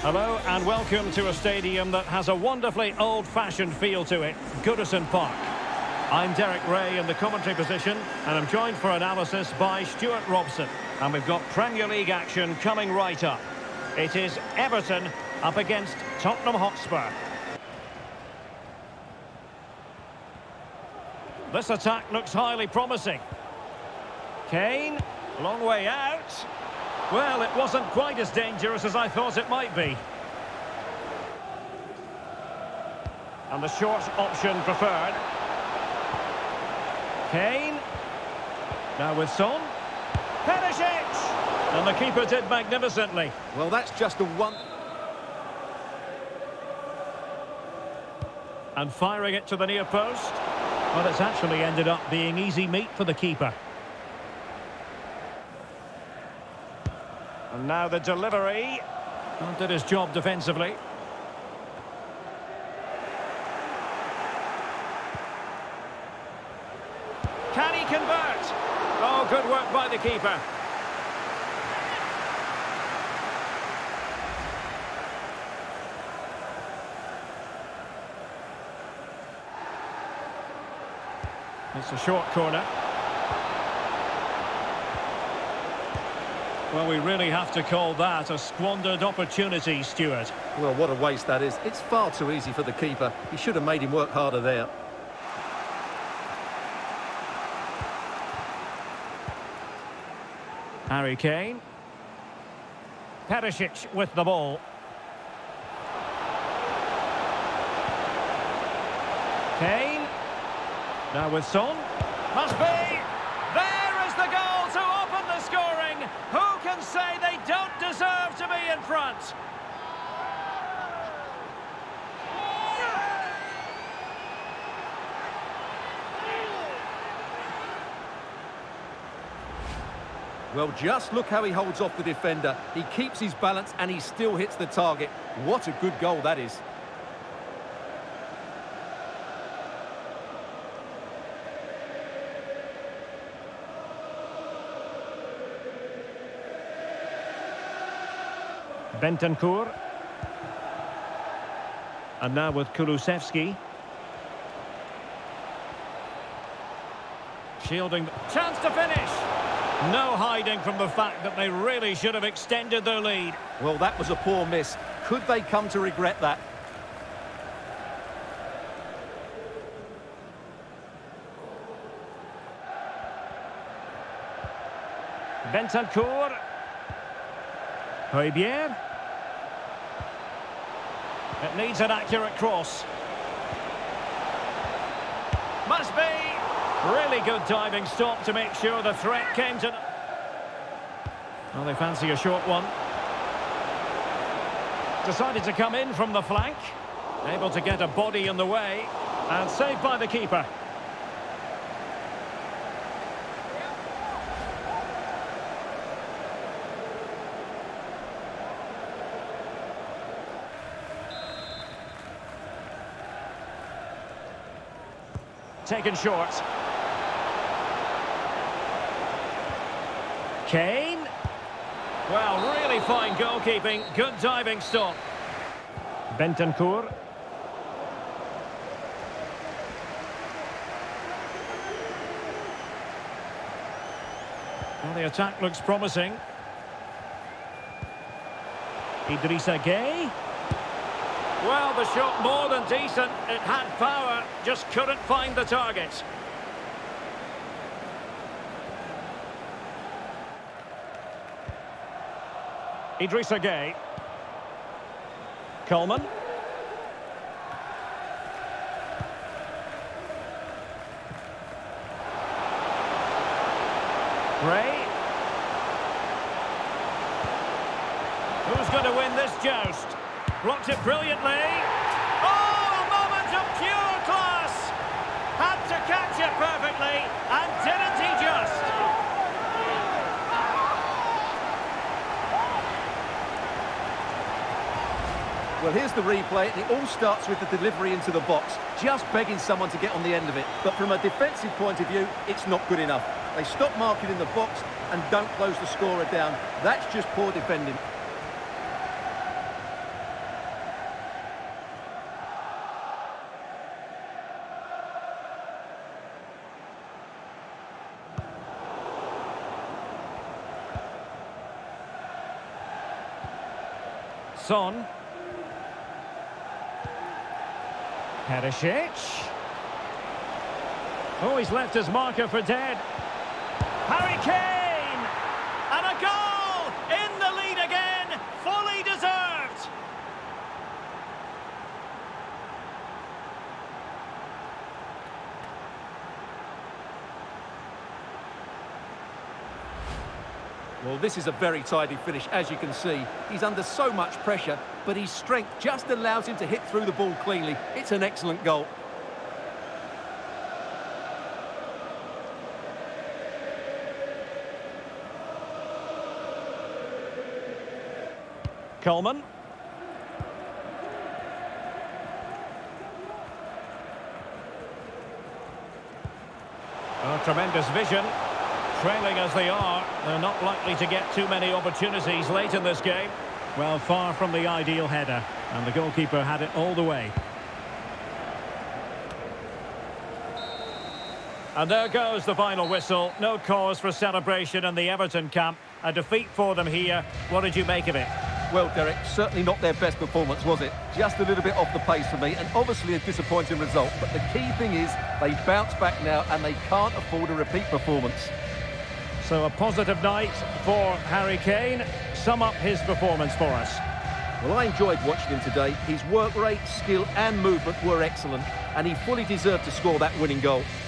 Hello and welcome to a stadium that has a wonderfully old-fashioned feel to it, Goodison Park. I'm Derek Ray in the commentary position and I'm joined for analysis by Stuart Robson. And we've got Premier League action coming right up. It is Everton up against Tottenham Hotspur. This attack looks highly promising. Kane, long way out. Well, it wasn't quite as dangerous as I thought it might be. And the short option preferred. Kane. Now with Son. Perisic! And the keeper did magnificently. Well, that's just a one... And firing it to the near post. Well, it's actually ended up being easy meat for the keeper. And now the delivery. And did his job defensively. Can he convert? Oh, good work by the keeper. It's a short corner. Well, we really have to call that a squandered opportunity, Stuart. Well, what a waste that is. It's far too easy for the keeper. He should have made him work harder there. Harry Kane. Perisic with the ball. Kane. Now with Son. Must be! There is the goal to open the scoring! Who can say they don't deserve to be in front? Well, just look how he holds off the defender. He keeps his balance and he still hits the target. What a good goal that is. Bentancur. And now with Kulusevski. Shielding. Chance to finish! No hiding from the fact that they really should have extended their lead. Well, that was a poor miss. Could they come to regret that? Bentancur. Højbjerg. It needs an accurate cross. Must be! Really good diving stop to make sure the threat came to... Well, they fancy a short one. Decided to come in from the flank. Able to get a body in the way. And saved by the keeper. Taken short. Kane. Well, really fine goalkeeping. Good diving stop. Bentancur. Well, the attack looks promising. Idrissa Gueye. Well, the shot more than decent. It had power, just couldn't find the target. Idrissa Gueye. Coleman. Gray. Who's going to win this joust? Blocked it brilliantly. Oh, a moment of pure class! Had to catch it perfectly, and didn't he just? Well, here's the replay. It all starts with the delivery into the box. Just begging someone to get on the end of it. But from a defensive point of view, it's not good enough. They stop marking in the box and don't close the scorer down. That's just poor defending. Son. Perisic. Oh, he's left his marker for dead. Harry Kane! And a goal! In the lead again! Fully deserved! Well, this is a very tidy finish, as you can see. He's under so much pressure, but his strength just allows him to hit through the ball cleanly. It's an excellent goal. Coleman. Oh, tremendous vision. Trailing as they are, they're not likely to get too many opportunities late in this game. Well, far from the ideal header, and the goalkeeper had it all the way. And there goes the final whistle. No cause for celebration in the Everton camp. A defeat for them here. What did you make of it? Well, Derek, certainly not their best performance, was it? Just a little bit off the pace for me, and obviously a disappointing result. But the key thing is they bounce back now, and they can't afford a repeat performance. So a positive night for Harry Kane. Sum up his performance for us. Well, I enjoyed watching him today. His work rate, skill and movement were excellent, and he fully deserved to score that winning goal.